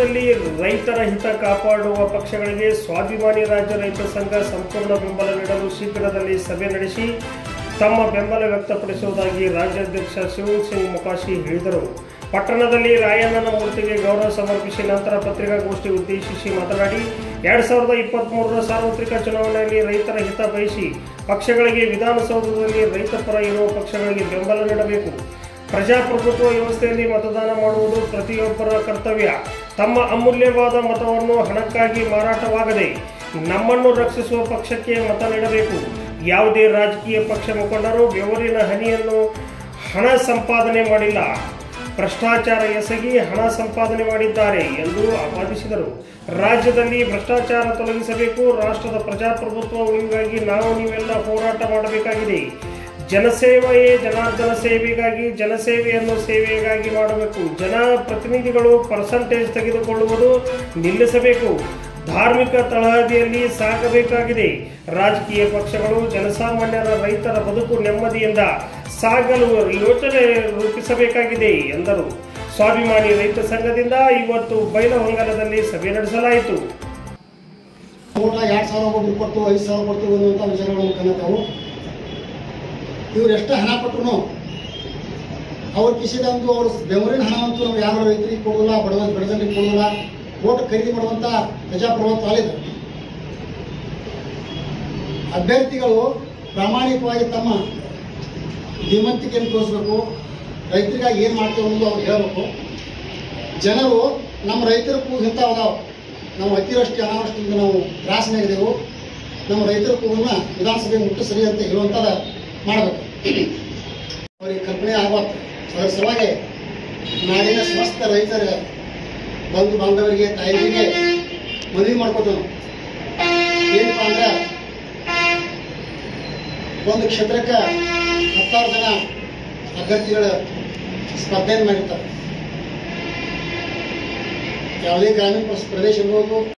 ರಾಜ್ಯದಲ್ಲಿ ರೈತರ ಹಿತ ಕಾಪಾಡುವ ಪಕ್ಷಗಳಿಗೆ ಸ್ವಾಭಿಮಾನಿ ರಾಜ್ಯ ರೈತ ಸಂಘ ಸಂಪೂರ್ಣ ಬೆಂಬಲ ನೀಡಲು ಶೀಘ್ರದಲ್ಲಿ ಸಭೆ ನಡೆಸಿ ತಮ್ಮ ಬೆಂಬಲ ವ್ಯಕ್ತಪಡಿಸುವುದಾಗಿ ರಾಜ್ಯಾಧ್ಯಕ್ಷ ಶಿವನ್ ಸಿಂಗ್ ಮೊಕಾಶಿ ಹೇಳಿದರು. ಪಟ್ಟಣದಲ್ಲಿ ರಾಯಣ್ಣನ ಮೂರ್ತಿಗೆ ಗೌರವ ಸಮರ್ಪಿಸಿ ನಂತರ ಪತ್ರಿಕಾಗೋಷ್ಠಿ ಉದ್ದೇಶಿಸಿ ಮಾತನಾಡಿ 2023ರ ಸಾರ್ವತ್ರಿಕ ಚುನಾವಣೆಯಲ್ಲಿ ರೈತರ ಹಿತ ಬಯಸಿ ಪಕ್ಷಗಳಿಗೆ ವಿಧಾನಸೌಧದಲ್ಲಿ ರೈತ ಪರ ಇರುವ ಪಕ್ಷಗಳಿಗೆ ಬೆಂಬಲ ನೀಡಬೇಕು. ಪ್ರಜಾಪ್ರಭುತ್ವ ವ್ಯವಸ್ಥೆಯಲ್ಲಿ ಮತದಾನ ಮಾಡುವುದು ಪ್ರತಿಯೊಬ್ಬರ ಕರ್ತವ್ಯ. ತಮ್ಮ ಅಮೂಲ್ಯವಾದ ಮತವನ್ನು ಹಣಕ್ಕಾಗಿ ಮಾರಾಟವಾಗದೆ ನಮ್ಮನ್ನು ರಕ್ಷಿಸುವ ಪಕ್ಷಕ್ಕೆ ಮತ ನೀಡಬೇಕು. ಯಾವುದೇ ರಾಜಕೀಯ ಪಕ್ಷ ಮುಖಂಡರು ಬೆವರಿನ ಹನಿಯನ್ನು ಹಣ ಸಂಪಾದನೆ ಮಾಡಿಲ್ಲ, ಭ್ರಷ್ಟಾಚಾರ ಎಸಗಿ ಹಣ ಸಂಪಾದನೆ ಮಾಡಿದ್ದಾರೆ ಎಂದು ಆಪಾದಿಸಿದರು. ರಾಜ್ಯದಲ್ಲಿ ಭ್ರಷ್ಟಾಚಾರ ತೊಲಗಿಸಬೇಕು. ರಾಷ್ಟ್ರದ ಪ್ರಜಾಪ್ರಭುತ್ವ ಉಳಿವಿಗಾಗಿ ನಾವು ನೀವೆಲ್ಲ ಹೋರಾಟ ಮಾಡಬೇಕಾಗಿದೆ. ಜನಸೇವೆಯೇ ಜನಾರ್ದನ ಸೇವೆಗಾಗಿ, ಜನಸೇವೆಯನ್ನು ಸೇವೆಗಾಗಿ ಮಾಡಬೇಕು. ಜನಪ್ರತಿನಿಧಿಗಳು ಪರ್ಸೆಂಟೇಜ್ ತೆಗೆದುಕೊಳ್ಳುವುದು ನಿಲ್ಲಿಸಬೇಕು. ಧಾರ್ಮಿಕ ತಳಹದಿಯಲ್ಲಿ ಸಾಗಬೇಕಾಗಿದೆ. ರಾಜಕೀಯ ಪಕ್ಷಗಳು ಜನಸಾಮಾನ್ಯರ ರೈತರ ಬದುಕು ನೆಮ್ಮದಿಯಿಂದ ಸಾಗಲು ಯೋಜನೆ ರೂಪಿಸಬೇಕಾಗಿದೆ ಎಂದರು. ಸ್ವಾಭಿಮಾನಿ ರೈತ ಸಂಘದಿಂದ ಇವತ್ತು ಬೈಲಹೊಂಗಲದಲ್ಲಿ ಸಭೆ ನಡೆಸಲಾಯಿತು. 2,000 ಕೊಟ್ಟು 5,000 ಕೊಡ್ತೀವಿ ಅನ್ನುವಂಥ ವಿಚಾರಗಳನ್ನು ಕನ್ನತಾವು. ಇವ್ರು ಎಷ್ಟು ಹಣ ಕೊಟ್ಟರು ಅವ್ರ ಕಿಸಿದಂತೂ ಅವ್ರ ಬೆವರಿನ ಹಣವಂತೂ ನಾವು ಯಾವ ರೈತರಿಗೆ ಕೊಡೋಲ್ಲ, ಬಡಜನರಿಗೆ ಕೊಡೋಲ್ಲ. ಓಟ್ ಖರೀದಿ ಮಾಡುವಂಥ ಪ್ರಜಾಪ್ರಭುತ್ವ ಅಲ್ಲಿದೆ. ಅಭ್ಯರ್ಥಿಗಳು ಪ್ರಾಮಾಣಿಕವಾಗಿ ತಮ್ಮ ಧೀಮಂತಿಕೆಯನ್ನು ತೋರಿಸಬೇಕು. ರೈತರಿಗಾಗಿ ಏನು ಮಾಡ್ತೇವೆ ಅನ್ನೋದು ಅವ್ರು ಹೇಳಬೇಕು. ಜನರು ನಮ್ಮ ರೈತರ ಕೂಗು ಇಂಥವದಾವ, ನಾವು ಅತಿವೃಷ್ಟಿ ಅನಾವೃಷ್ಟಿಯಿಂದ ನಾವು ತ್ರಾಸನಾಗಿದ್ದೆವು, ನಮ್ಮ ರೈತರ ಕೂಗನ್ನ ವಿಧಾನಸಭೆ ಮುಟ್ಟಿಸ್ರಿ ಅಂತ ಹೇಳುವಂಥದ್ದು ಮಾಡಬೇಕು. ಅವರಿಗೆ ಕಲ್ಪನೆ ಆಗಬೇಕು. ಅದರ ಸಲುವಾಗಿ ನಾಡಿನ ಸಮಸ್ತ ರೈತರ ಬಂಧು ಬಾಂಧವರಿಗೆ, ತಾಯಿಗಳಿಗೆ ಮನವಿ ಮಾಡ್ಕೊತೇವೆ. ಏನಪ್ಪ ಅಂದ್ರೆ ಒಂದು ಕ್ಷೇತ್ರಕ್ಕೆ 10,000 ಜನ ಅಭ್ಯರ್ಥಿಗಳ ಸ್ಪರ್ಧೆಯನ್ನು ಮಾಡಿರ್ತಾರೆ. ಯಾವುದೇ ಗ್ರಾಮೀಣ ಪ್ರದೇಶ ಇರ್ಬೋದು,